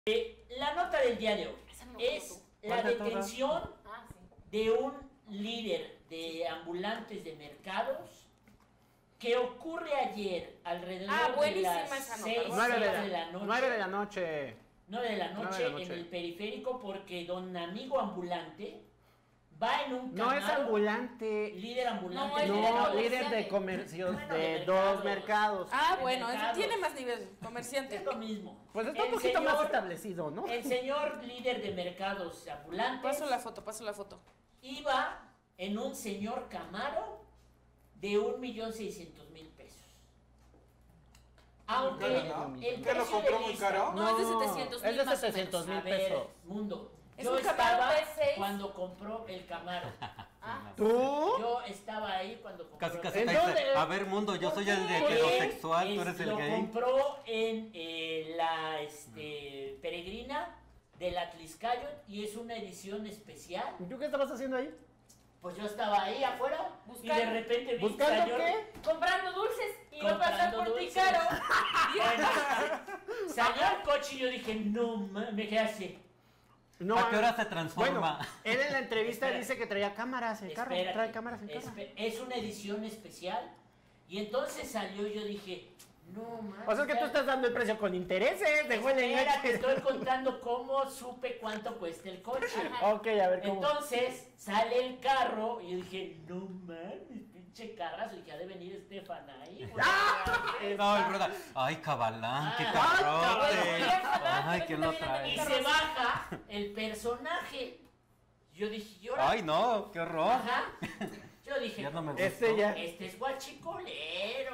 La nota del día de hoy No es la detención de un líder de ambulantes de mercados que ocurre ayer alrededor de las 9 de la noche. 9 de la noche en el periférico, porque don amigo ambulante va en un Camaro. No es ambulante. Líder ambulante. No, líder de comercios de dos mercados. Ah, bueno, eso tiene más nivel, comerciante. Es lo mismo. Pues está un poquito más establecido, ¿no? El señor líder de mercados ambulantes. Paso la foto. Iba en un señor Camaro de 1.600.000 pesos. Aunque el ¿Qué lo compró muy caro? No, es de 700,000. Es de 700,000 pesos. Mundo. Es Yo un Camaro estaba V6. cuando compró el Camaro. ¿Tú? Yo estaba ahí cuando compró Casi el te Camaro. dice, a ver, mundo, yo soy el heterosexual, tú eres el Lo gay. compró en la Peregrina de la Tliscayot y es una edición especial. ¿Y tú qué estabas haciendo ahí? Pues yo estaba ahí afuera y de repente vi ¿Buscando señor, qué? Comprando dulces y iba a pasar por ti, Caro. Bueno, salió el coche y yo dije, no, me quedé así. No, ¿A qué hora se transforma? Bueno, él en la entrevista dice que traía cámaras en carro. Espérate, Trae cámaras en carro. Es una edición especial. Y entonces salió y yo dije, no, man. O sea, es que tú estás dando el precio con intereses, de buena Espera, te estoy contando cómo supe cuánto cuesta el coche. Ok, a ver cómo. Entonces sale el carro y yo dije, no mames, pinche carrazo. Y ya de venir Estefan ahí. No, el brother. Ay, cabalán, qué carrote. Ay, ¿quién lo trae? Y se baja el personaje. Yo dije, llora. Ay, no, qué horror. Ajá. Yo dije, Ya no me gustó. este es guachicolero.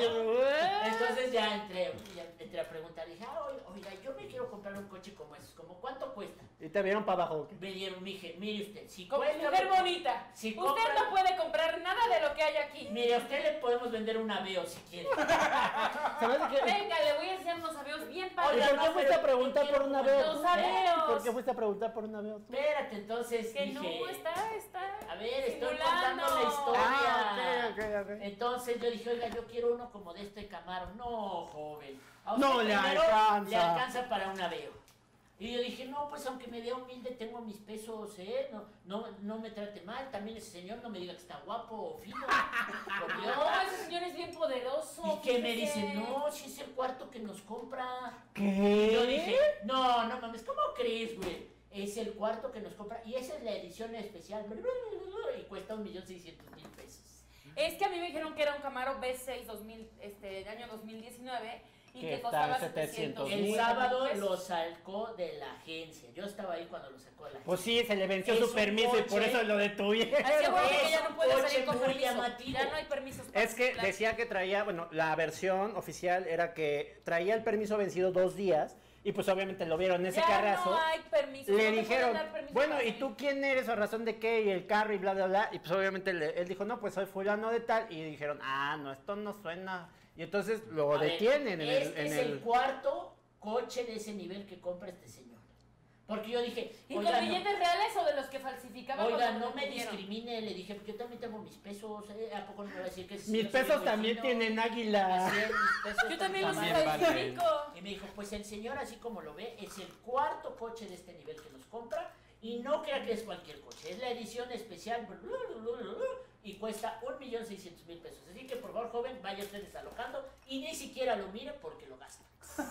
Entonces ya entré a preguntar. Dije, oiga, yo me quiero comprar un coche como esos. ¿Como cuánto cuesta? ¿Y te vieron para abajo? Me dieron, dije, mire usted, si Como cuesta. mujer bonita. Si Usted compra- no puede comprar nada de lo que hay aquí. Mire, a usted le podemos vender un Aveo si quiere. ¿Sabes de qué? Venga, le voy a enseñar unos aveos bien ¿Y padres. por qué fuiste a preguntar por un avión? Los aveos. ¿Por qué fuiste a preguntar por un avión? Espérate, entonces Que dije, no, está. a ver, estoy simulando. contando la historia. Ah, ok. Entonces yo dije, oiga, yo quiero uno como de este Camaro. No, joven. A No usted le primero alcanza. Le alcanza para un Aveo. Y yo dije, no, pues aunque me vea humilde, tengo mis pesos, no me trate mal. También ese señor no me diga que está guapo o fino. Por Dios. No, ese señor es bien poderoso. Y que me fíjese. dice, no, si es el cuarto que nos compra. ¿Qué? Y yo dije, no mames, ¿cómo crees, güey? Es el cuarto que nos compra. Y esa es la edición especial. Y cuesta 1.600.000 pesos. Es que a mí me dijeron que era un Camaro V6 del año 2019 y Que que está costaba en 700,000. El 700,000 sábado pesos. lo sacó de la agencia. Yo estaba ahí cuando lo sacó de la agencia. Pues sí, se le venció Es su un permiso y por coche. eso lo detuvieron. Así es, bueno, que Es ya no un puede coche salir con muy permiso. llamativo. Ya no hay permisos. para Es que circular. decía que traía, bueno, la versión oficial era que traía el permiso vencido 2 días y pues obviamente lo vieron en ese ya carrazo. no hay permiso. Le no te dijeron, pueden dar permiso bueno, para ¿y salir. tú quién eres o a razón de qué? Y el carro y bla, bla, bla. Y pues obviamente él dijo, no, pues soy fulano de tal. Y dijeron, no, esto no suena. Y entonces lo A ver, detienen este es el cuarto coche de ese nivel que compra este señor. Porque yo dije, ¿Y con oiga, billetes reales o de los que falsificaban? Oiga, cuando no lo me detuvieron? discrimine, le dije, porque yo también tengo mis pesos, ¿a poco no me va a decir que sí? Mis yo soy pesos muy también fino? tienen águila. Así es, mis pesos Yo también los También falsifico. Y me dijo, pues el señor, así como lo ve, es el cuarto coche de este nivel que nos compra. Y no crea que es cualquier coche, es la edición especial y cuesta 1.600.000 pesos. Así que por favor, joven, vaya usted desalojando y ni siquiera lo mire porque lo gasta.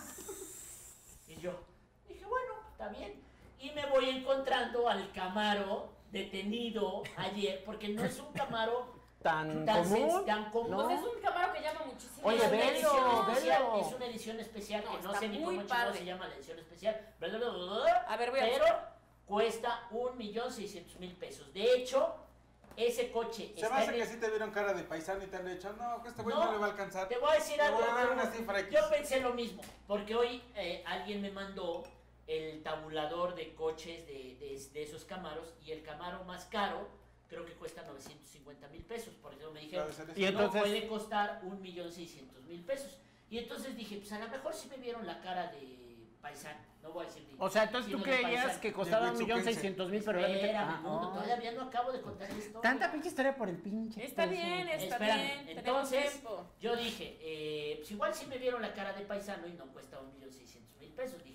Y yo dije, bueno, está bien. Y me voy encontrando al Camaro detenido ayer, porque no es un Camaro Tan tan común. común. No. Pues es un Camaro que llama muchísimo. Oye, Es una velo, edición especial, velo. es una edición especial No, que no está sé ni muy cómo chingado padre. se llama la edición especial. A ver, voy a Pero cuesta 1.600.000 pesos. De hecho, ese coche Se me hace que sí te vieron cara de paisano y te han dicho, no, que este güey no le va a alcanzar. Te voy a decir Le algo. voy a dar una cifra X. Yo pensé lo mismo, porque hoy alguien me mandó el tabulador de coches de esos Camaros y el Camaro más caro creo que cuesta 950.000 pesos. Por eso me dijeron, Y entonces- no puede costar 1.600.000 pesos. Y entonces dije, pues a lo mejor sí me vieron la cara de paisano, no voy a decir O sea, entonces tú sino de creías paisano. que costaba De 1.600.000, pero realmente. Espérame, mundo, todavía no acabo de contar esto. Tanta pinche historia por el pinche. Está bien, está Espérame, bien. Tenemos entonces tiempo. yo dije, pues igual sí me vieron la cara de paisano y no cuesta 1.600.000 pesos. Dije, pues ni que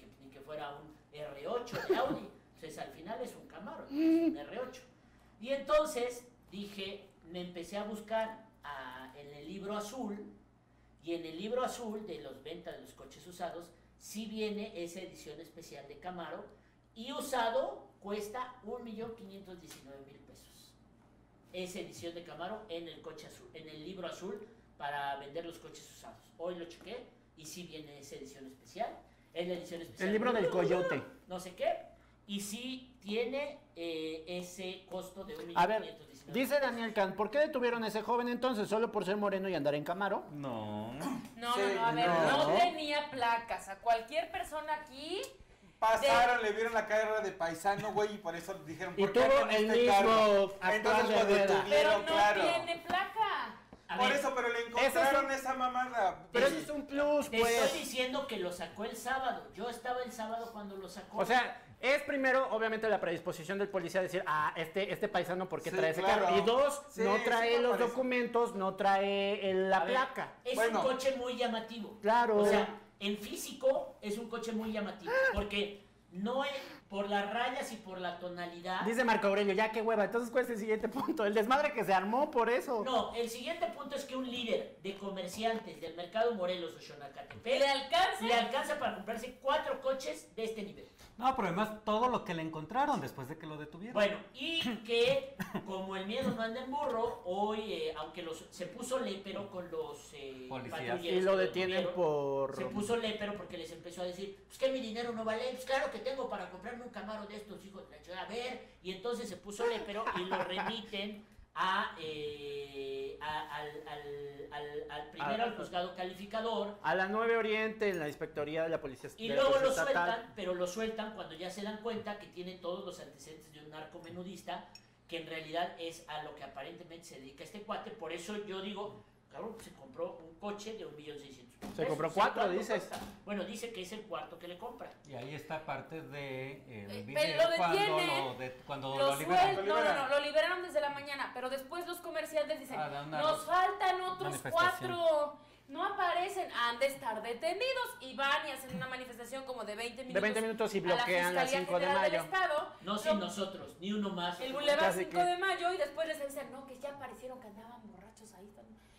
fuera un R8 de Audi. Entonces al final es un Camaro, es un R8. Y entonces dije, me empecé a buscar en el libro azul, y en el libro azul de los ventas de los coches usados, sí viene esa edición especial de Camaro, y usado cuesta 1.519.000 pesos. Esa edición de Camaro en el coche azul, en el libro azul para vender los coches usados. Hoy lo chequé y sí viene esa edición especial. Es la edición especial. El libro del coyote. No sé qué. Y sí tiene ese costo de 1.519.000. A ver, dice Daniel Kahn, ¿por qué detuvieron a ese joven entonces? ¿Solo por ser moreno y andar en Camaro? No. No, Sí, a ver, no. no tenía placas. A cualquier persona aquí. Pasaron, le vieron la cara de paisano, güey, y por eso dijeron, Y ¿por qué tuvo con el este mismo carro? actual Entonces de lo rueda. Pero detuvieron, no claro. tiene placa. A Por ver, eso, pero le Ese encontraron es esa mamada. Pero eso es un plus, te pues. estoy diciendo que lo sacó el sábado. Yo estaba el sábado cuando lo sacó. O sea, es primero, obviamente, la predisposición del policía a decir, este paisano, ¿por qué Sí, trae ese claro. carro? Y dos, Sí, no sí trae me los parece. documentos, no trae la A ver, placa. es Bueno. un coche muy llamativo. Claro. O sea, en físico es un coche muy llamativo. Porque no es por las rayas y por la tonalidad. Dice Marco Aurelio, ya qué hueva. Entonces, ¿cuál es el siguiente punto? El desmadre que se armó por eso. No, el siguiente punto es que un líder de comerciantes del mercado Morelos o Xonacatepec ¿Le alcanza? le alcanza para comprarse 4 coches de este nivel. No, pero además todo lo que le encontraron después de que lo detuvieron. Bueno, y que como el miedo no anda en burro, hoy, aunque se puso lépero con los Policías. patrulleros Y lo que detienen detuvieron, por... se puso lépero porque les empezó a decir, pues que mi dinero no vale, pues claro que tengo para comprarme un Camaro de estos hijos de la chingada. A ver, y entonces se puso lépero y lo remiten primero al juzgado calificador. A la 9 Oriente, en la Inspectoría de la Policía Y de la luego lo Policía Estatal. sueltan, pero lo sueltan cuando ya se dan cuenta que tiene todos los antecedentes de un narcomenudista, que en realidad es a lo que aparentemente se dedica este cuate. Por eso yo digo, cabrón, se compró un coche de 1.600.000 pesos. Se compró ¿Sí? 4, ¿Cuánto dices. cuesta? Bueno, dice que es el cuarto que le compra. Y ahí está parte de el Pero video lo detienen, cuando Lo lo liberan. lo liberaron desde la mañana, pero después los comerciantes dicen, Ah, da una nos faltan otros manifestación. 4, no aparecen, han de estar detenidos, y van y hacen una manifestación como de 20 minutos. De 20 minutos y a bloquean la Fiscalía 5 de General del mayo. Estado, No sin nosotros, ni uno más. el Boulevard Casi 5 que- de mayo, y después les dicen, no, que ya aparecieron, que andaban borrachos ahí,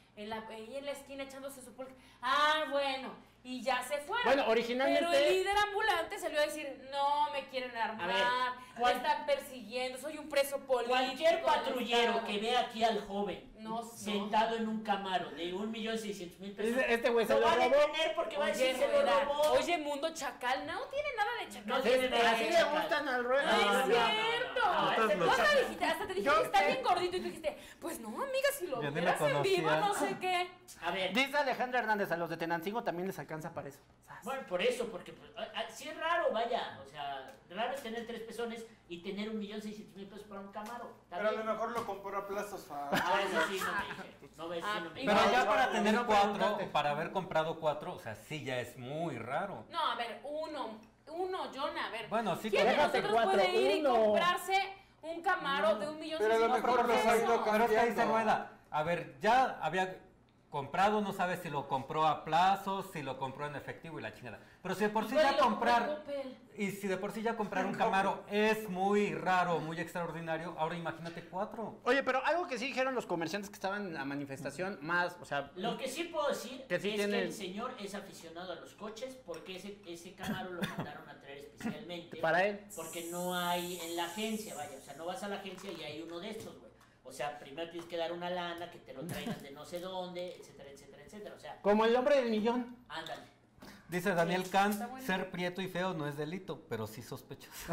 ahí en la esquina echándose su pulque. Ah, bueno, y ya se fueron. Bueno, originalmente- Pero el líder ambulante salió a decir, no, me quieren armar, me están persiguiendo, soy un preso político. Cualquier del patrullero Estado". que vea aquí al joven No, sentado en un Camaro de 1.600.000 pesos, Dice, este güey se lo lo va a robó. detener porque va a decir se lo Rueda, robó. oye, mundo chacal, no tiene nada de chacal. No tiene nada de Así le chacal. gustan al No, ruedo. es no, cierto. no, no, Tú no. hasta dijiste, hasta te dije, Yo está sé. bien gordito, y tú dijiste, pues no, amiga, si lo Yo ni lo vieras en vivo, conocía. no sé qué. A ver, Dice Alejandra Hernández, a los de Tenancingo también les alcanza para eso. bueno, por eso, porque pues, sí es raro, vaya, o sea, raro es tener 3 pesones y tener 1.600.000 pesos para un Camaro. ¿Está Pero a bien? lo mejor lo compró a plazos. Ah, eso sí, no me dije. No me, sí, no me Pero dije. ya para tener no 4, preguntaste. para haber comprado 4, o sea, sí ya es muy raro. No, a ver, uno, Jonah, a ver. Bueno, sí, ¿Quién de déjate nosotros cuatro, puede ir uno. y comprarse un Camaro de 1.600.000 Pero a lo mejor los ha ido Pero es que ahí se cambiando. rueda. A ver, ya había comprado, no sabe si lo compró a plazos, si lo compró en efectivo y la chingada. Pero si de por sí Igual ya y lo compró en comprar, Coppel. y si de por sí ya comprar un Camaro es muy raro, muy extraordinario, ahora imagínate 4. Oye, pero algo que sí dijeron los comerciantes que estaban en la manifestación, más, o sea, Lo que sí puedo decir Que sí es tiene- que el señor es aficionado a los coches porque ese Camaro lo mandaron a traer especialmente. para él. Porque no hay en la agencia, vaya, o sea, no vas a la agencia y hay uno de estos, güey. O sea, primero tienes que dar una lana, que te lo traigan de no sé dónde, etcétera, etcétera, etcétera. O sea, Como el hombre del millón. ándale. Dice Daniel Kahn, Está bueno. ser prieto y feo no es delito, pero sí sospechoso.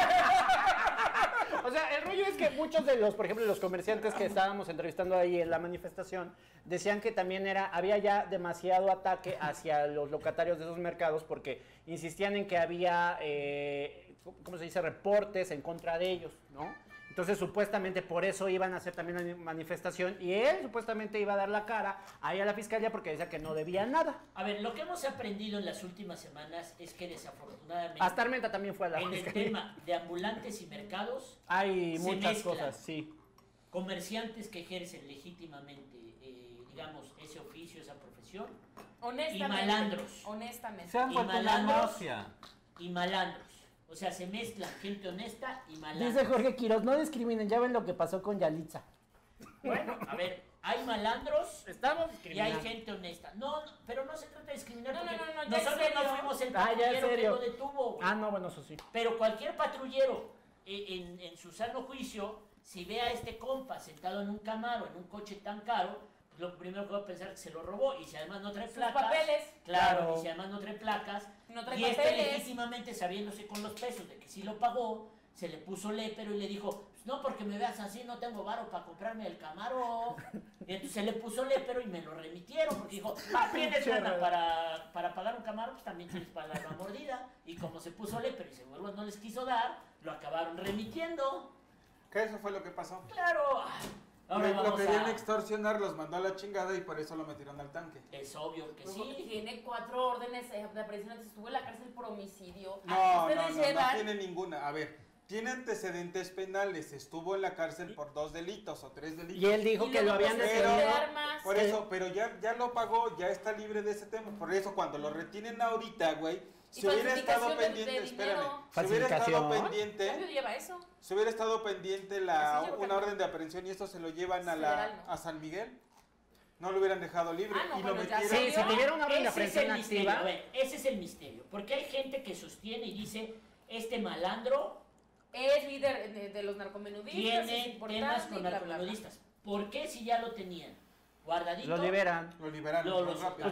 O sea, el rollo es que muchos de los, por ejemplo, los comerciantes que estábamos entrevistando ahí en la manifestación, decían que también había ya demasiado ataque hacia los locatarios de esos mercados porque insistían en que había, ¿cómo se dice?, reportes en contra de ellos, ¿no? Entonces, supuestamente por eso iban a hacer también una manifestación y él supuestamente iba a dar la cara ahí a la fiscalía porque decía que no debía nada. A ver, lo que hemos aprendido en las últimas semanas es que desafortunadamente Hasta Armenta también fue a la en el fiscalía. tema de ambulantes y mercados, Hay se muchas mezclan. cosas, sí. comerciantes que ejercen legítimamente, digamos, ese oficio, esa profesión, Honestamente. Y malandros. Honestamente. Se han Y vuelto una malandros. mafia. y malandros. O sea, se mezclan gente honesta y malandros. Dice Jorge Quiroz, no discriminen, ya ven lo que pasó con Yalitza. Bueno, a ver, hay malandros Estamos y hay gente honesta. No, pero no se trata de discriminar No, porque no, no, ya en nosotros no serio. fuimos el Ah, ya en patrullero que serio. lo detuvo, güey. Ah, no, bueno, eso sí. Pero cualquier patrullero en su sano juicio, si ve a este compa sentado en un Camaro, en un coche tan caro, pues lo primero que va a pensar es que se lo robó. Y si además no trae Sus placas. papeles. Claro, Claro. y si además no trae placas. No trae y este papeles. legítimamente sabiéndose con los pesos de que sí lo pagó, se le puso lépero y le dijo, pues no porque me veas así, no tengo varo para comprarme el Camaro. Y entonces se le puso lépero y me lo remitieron, porque dijo, tienes lana para pagar un Camaro, pues también tienes para dar la mordida. Y como se puso lépero y seguro no les quiso dar, lo acabaron remitiendo. ¿Qué eso fue lo que pasó? Claro. Ahora Lo vamos querían a... extorsionar, los mandó a la chingada y por eso lo metieron al tanque. Es obvio que Luego sí. tiene 4 órdenes de aprehensión, estuvo en la cárcel por homicidio. No, Ustedes no llevan- tiene ninguna. A ver, tiene antecedentes penales, estuvo en la cárcel por 2 delitos o 3 delitos. Y él dijo Y que lo luego habían posesión detenido. de armas. Por eso, pero ya lo pagó, ya está libre de ese tema. Por eso, cuando lo retienen ahorita, güey, Y si hubiera estado falsificación de pendiente, espérame, dinero. si hubiera estado Falsificación. ¿Cómo pendiente, lleva eso? si hubiera estado pendiente Sí, yo creo que una no. orden de aprehensión y esto se lo llevan Federal, no. a San Miguel, no lo hubieran dejado libre Ah, no, y lo bueno, ya metieron. Sí, si tuviera una orden de Ese es aprehensión el misterio. activa. A ver, ese es el misterio. Porque hay gente que sostiene y dice, este malandro Es líder de los narcomenudistas, es tiene importante, temas con y bla, bla, bla. narcomenudistas. ¿Por qué si ya lo tenían guardadito? Lo liberan. Lo liberaron Lo- muy lo- rápido. Pues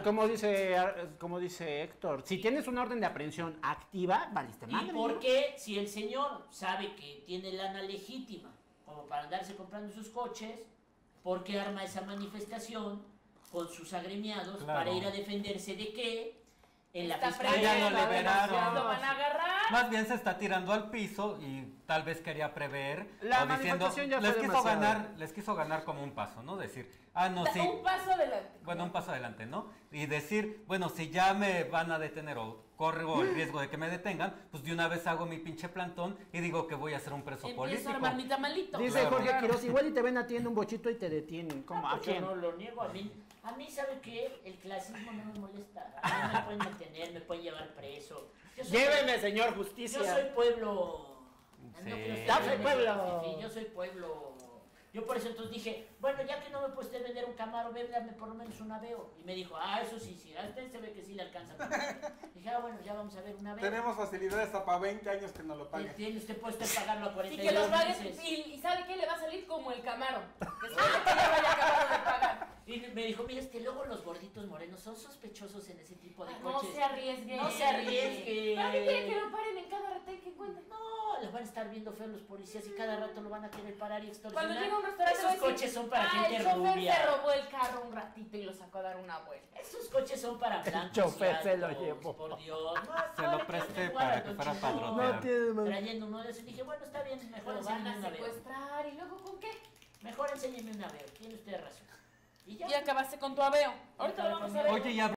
como dice Héctor, si tienes una orden de aprehensión activa, valiste ¿Y madre. por ¿no? qué si el señor sabe que tiene lana legítima como para andarse comprando sus coches, por qué arma esa manifestación con sus agremiados Claro. para ir a defenderse de qué en la Está fiscalía? ya lo previendo, liberaron. ya lo van a agarrar. Más bien se está tirando al piso y tal vez quería prever La o diciendo, manifestación ya les fue quiso demasiado. ganar, les quiso ganar como un paso, ¿no? Decir, no, sí, Un paso adelante. bueno, un paso adelante, ¿no? Y decir, bueno, si ya me van a detener o corro el riesgo de que me detengan, pues de una vez hago mi pinche plantón y digo que voy a ser un preso Empiezo a político. armar mi tamalito. Dice Claro. Jorge Quiroz, igual y te ven a ti en un bochito y te detienen. ¿Cómo? No, ¿A pues yo quién? no lo niego. A mí, ¿sabe qué? El clasismo no me molesta. A mí me pueden detener, me pueden llevar preso. Yo soy- Lléveme, señor Yo justicia. soy pueblo. Sí. quiero ser Ya soy fifí, pueblo. yo soy pueblo. Yo por eso entonces dije, bueno, ya que no me puede usted vender un Camaro, véndame por lo menos un Aveo. Y me dijo, eso sí, a usted se ve que sí le alcanza. Dije, bueno, ya vamos a ver un Aveo. Tenemos facilidades hasta para 20 años que nos lo paguen. Tiene usted puede usted pagarlo a Y 42 que los pagues. meses. Y ¿sabe qué? Le va a salir como el Camaro. Después de que ya vaya acabado de pagar. Y me dijo, mira, luego los gorditos morenos son sospechosos en ese tipo de No coches. se arriesgue. No se arriesgue. ¿Para qué quiere que lo paren en cada retén que encuentren? No, los van a estar viendo feo los policías y cada rato lo van a querer parar y extorsionar. Cuando llega a un restaurante, va a Esos decir, coches son para el gente chofer rubia. se robó el carro un ratito y lo sacó a dar una vuelta. Esos coches son para blancos. chofer y se lo altos, llevó. Por Dios. No, Se no, lo le presté quiero para jugar que al fuera cochino. padrotear. No tiene madre. Trayendo uno de esos. Dije, bueno, está bien, mejor Lo van enséñeme a una veo. secuestrar y luego ¿con qué? Mejor enséñeme una veo. Tiene usted razón. Y ya. Y acabaste con tu aveo. Ahorita lo vamos a ver. Oye, y